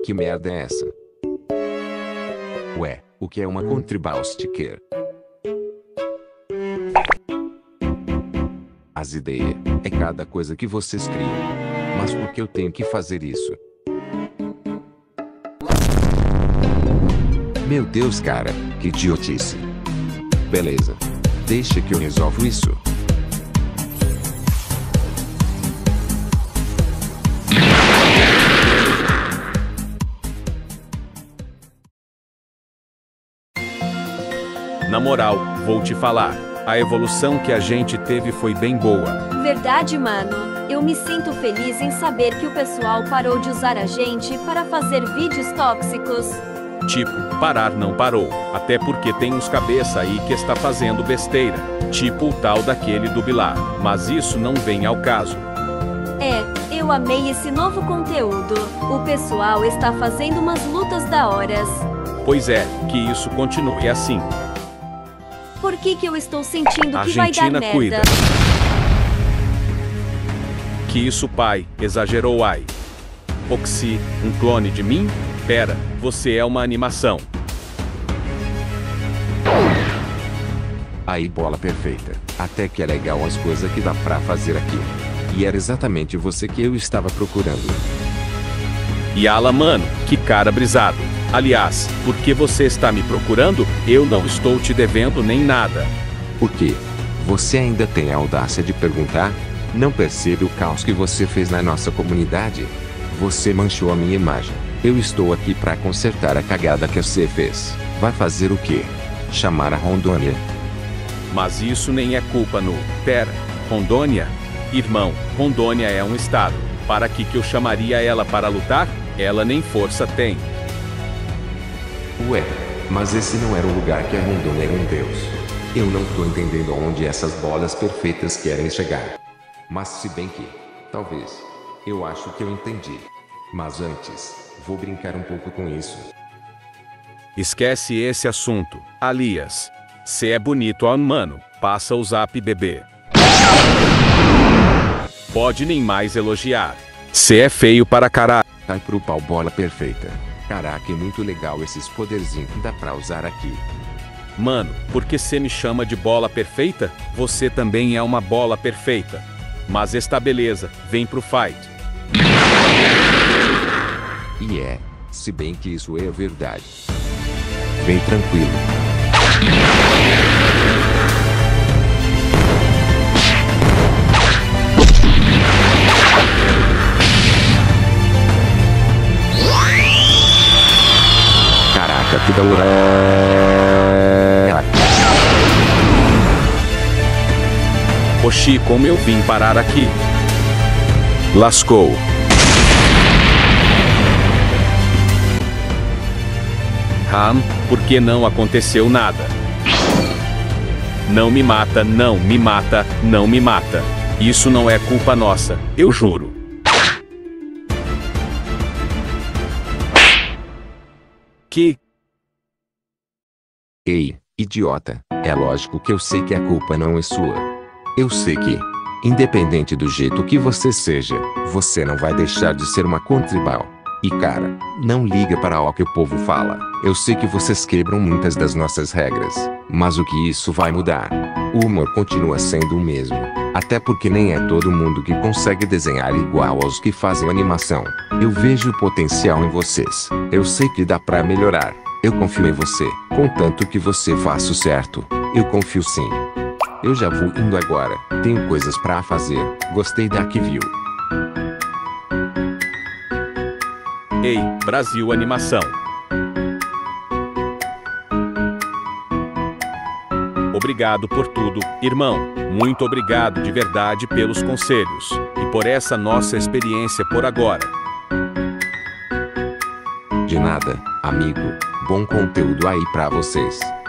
Que merda é essa? Ué, o que é uma Contribal Sticker? As ideias é cada coisa que vocês criam. Mas por que eu tenho que fazer isso? Meu Deus, cara, que idiotice. Beleza. Deixa que eu resolvo isso. Na moral, vou te falar. A evolução que a gente teve foi bem boa. Verdade, mano. Eu me sinto feliz em saber que o pessoal parou de usar a gente para fazer vídeos tóxicos. Tipo, parar não parou. Até porque tem uns cabeça aí que está fazendo besteira. Tipo o tal daquele do Bilar. Mas isso não vem ao caso. Eu amei esse novo conteúdo. O pessoal está fazendo umas lutas da horas. Pois é, que isso continue assim. Por que eu estou sentindo A que vai dar Argentina merda? cuida. Que isso, pai? Exagerou, ai. Oxi, um clone de mim? Pera, você é uma animação. Aí, bola perfeita. Até que é legal as coisas que dá pra fazer aqui. E era exatamente você que eu estava procurando. E ala, mano, que cara brisado. Aliás, por que você está me procurando? Eu não estou te devendo nem nada. Por quê? Você ainda tem a audácia de perguntar? Não percebe o caos que você fez na nossa comunidade? Você manchou a minha imagem. Eu estou aqui para consertar a cagada que você fez. Vai fazer o quê? Chamar a Rondônia? Mas isso nem é culpa no... Pera, Rondônia? Irmão, Rondônia é um estado. Para que eu chamaria ela para lutar? Ela nem força tem. Ué, mas esse não era o lugar que a Rondônia era um deus. Eu não tô entendendo aonde essas bolas perfeitas querem chegar. Mas se bem que, talvez, eu acho que eu entendi. Mas antes, vou brincar um pouco com isso. Esquece esse assunto. Aliás, cê é bonito, ó, mano. Passa o zap, bebê. Pode nem mais elogiar. Cê é feio para caralho. Cai pro pau, bola perfeita. Caraca, é muito legal esses poderzinhos que dá pra usar aqui. Mano, por que cê me chama de bola perfeita? Você também é uma bola perfeita. Mas está beleza, vem pro fight. E se bem que isso é verdade. Vem tranquilo. Caraca, que da hora. Oxi, como eu vim parar aqui? Lascou. Por que não aconteceu nada? Não me mata, não me mata, não me mata. Isso não é culpa nossa, eu juro. Que? Ei, idiota, é lógico que eu sei que a culpa não é sua. Eu sei que, independente do jeito que você seja, você não vai deixar de ser uma Contribal. E cara, não liga para o que o povo fala. Eu sei que vocês quebram muitas das nossas regras, mas o que isso vai mudar? O humor continua sendo o mesmo. Até porque nem é todo mundo que consegue desenhar igual aos que fazem animação. Eu vejo potencial em vocês. Eu sei que dá pra melhorar. Eu confio em você. Contanto que você faça o certo. Eu confio sim. Eu já vou indo agora. Tenho coisas pra fazer. Gostei da que viu. Ei, Brasil Animação. Obrigado por tudo, irmão. Muito obrigado de verdade pelos conselhos. E por essa nossa experiência por agora. De nada, amigo. Bom conteúdo aí pra vocês.